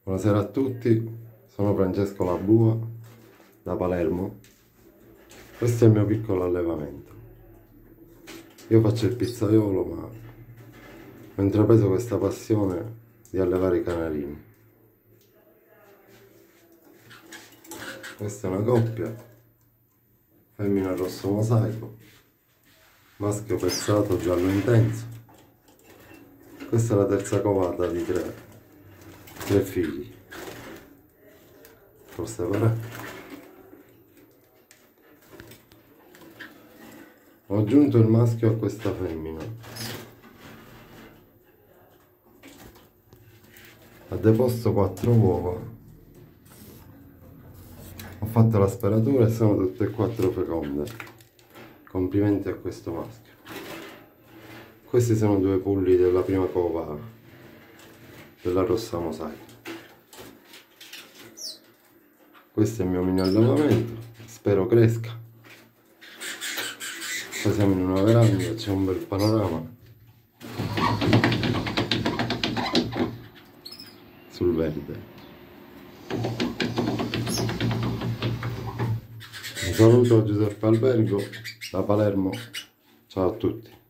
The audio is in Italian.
Buonasera a tutti, sono Francesco Labua da Palermo. Questo è il mio piccolo allevamento. Io faccio il pizzaiolo, ma ho intrapreso questa passione di allevare i canarini. Questa è una coppia, femmina rosso mosaico, maschio pezzato giallo intenso. Questa è la terza covata di tre figli. Forse pare. Ho aggiunto il maschio a questa femmina. Ha deposto 4 uova. Ho fatto la speratura e sono tutte e 4 feconde. Complimenti a questo maschio. Questi sono 2 pulli della prima cova della rossa mosaica. Questo è il mio mini allevamento, spero cresca. Qua siamo in una veranda, c'è un bel panorama sul verde. Un saluto a Giuseppe Albergo da Palermo, ciao a tutti.